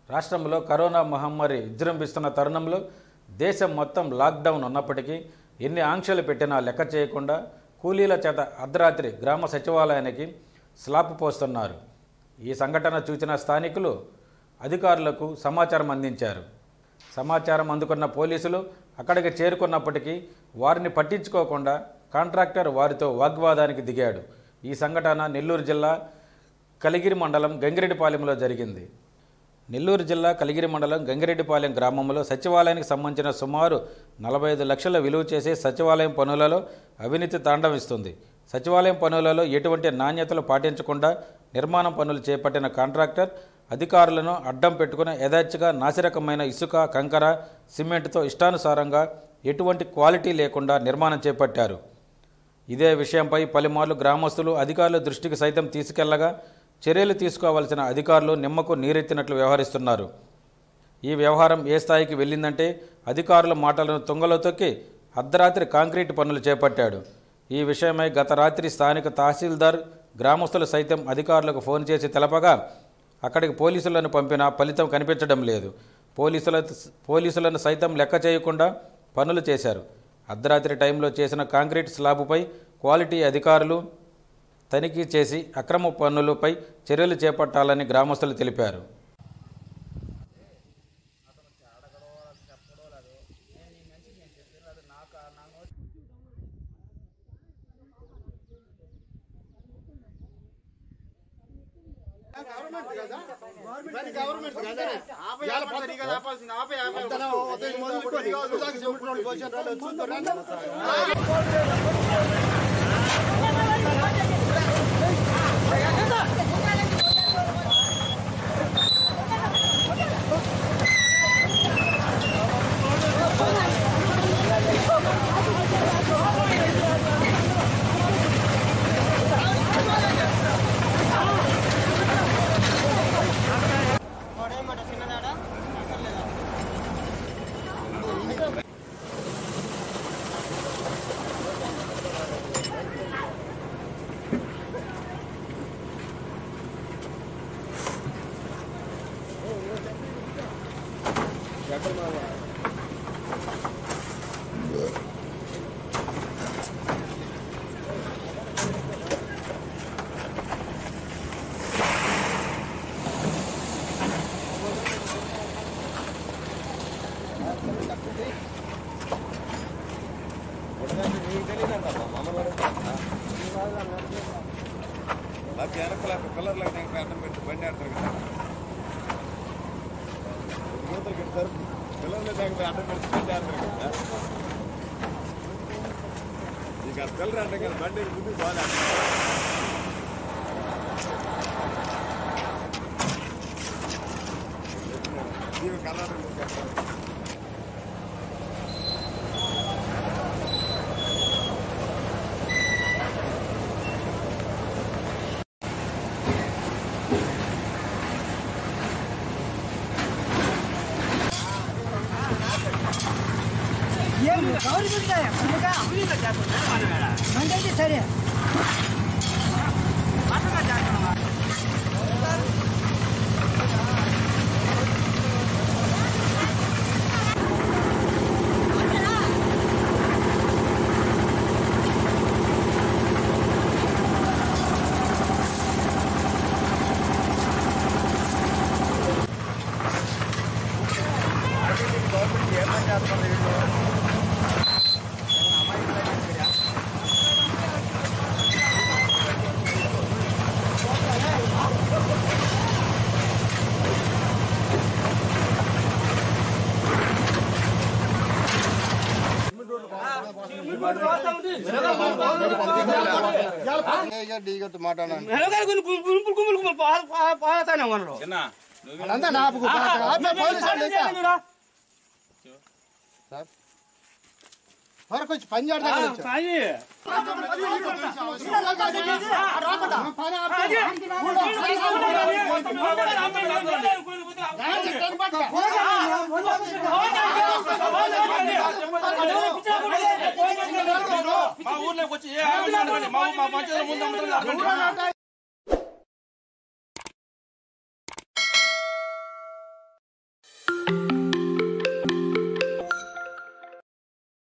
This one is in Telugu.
రాష్ట్రంలో కరోనా మహమ్మారి విజృంభిస్తున్న తరుణంలో దేశం మొత్తం లాక్డౌన్ ఉన్నప్పటికీ ఎన్ని ఆంక్షలు పెట్టినా లెక్క చేయకుండా కూలీల చేత అర్ధరాత్రి గ్రామ సచివాలయానికి స్లాబ్ పోస్తున్నారు. ఈ సంఘటన చూసిన స్థానికులు అధికారులకు సమాచారం అందించారు. సమాచారం అందుకున్న పోలీసులు అక్కడికి చేరుకున్నప్పటికీ వారిని పట్టించుకోకుండా కాంట్రాక్టర్ వారితో వాగ్వాదానికి దిగాడు. ఈ సంఘటన నెల్లూరు జిల్లా కలిగిరి మండలం గంగిరెడ్డిపాలెంలో జరిగింది. నెల్లూరు జిల్లా కలిగిరి మండలం గంగిరెడ్డిపాలెం గ్రామంలో సచివాలయానికి సంబంధించిన సుమారు 45 లక్షల విలువ చేసే సచివాలయం పనులలో అవినీతి తాండవిస్తుంది. సచివాలయం పనులలో ఎటువంటి నాణ్యతలు పాటించకుండా నిర్మాణం పనులు చేపట్టిన కాంట్రాక్టర్ అధికారులను అడ్డం పెట్టుకుని యథేచ్ఛగా నాసిరకమైన ఇసుక, కంకర, సిమెంట్తో ఇష్టానుసారంగా ఎటువంటి క్వాలిటీ లేకుండా నిర్మాణం చేపట్టారు. ఇదే విషయంపై పలుమార్లు గ్రామస్తులు అధికారుల దృష్టికి సైతం తీసుకెళ్లగా చర్యలు తీసుకోవాల్సిన అధికారులు నిమ్మకు నీరెత్తినట్లు వ్యవహరిస్తున్నారు. ఈ వ్యవహారం ఏ స్థాయికి వెళ్ళిందంటే అధికారుల మాటలను తుంగలో తొక్కి అర్ధరాత్రి కాంక్రీట్ పనులు చేపట్టాడు. ఈ విషయమై గత రాత్రి స్థానిక తహసీల్దార్ గ్రామస్తులు సైతం అధికారులకు ఫోన్ చేసి తెలపగా అక్కడికి పోలీసులను పంపినా ఫలితం కనిపించడం లేదు. పోలీసులను సైతం లెక్క చేయకుండా పనులు చేశారు. అర్ధరాత్రి టైంలో చేసిన కాంక్రీట్ స్లాబుపై క్వాలిటీ అధికారులు తనిఖీ చేసి అక్రమ పనులపై చర్యలు చేపట్టాలని గ్రామస్తులు తెలిపారు. కలర్ అడ్డం పెట్టి బండి ఆడతారు కదా పిల్లలు అడ్డం పెట్టి బండి ఆడతారు కదా ఇక కలర్ అంటే కదా బండి ముందు బాగా కలర్ మండైతే సరే మా ఊర్లోకి వచ్చి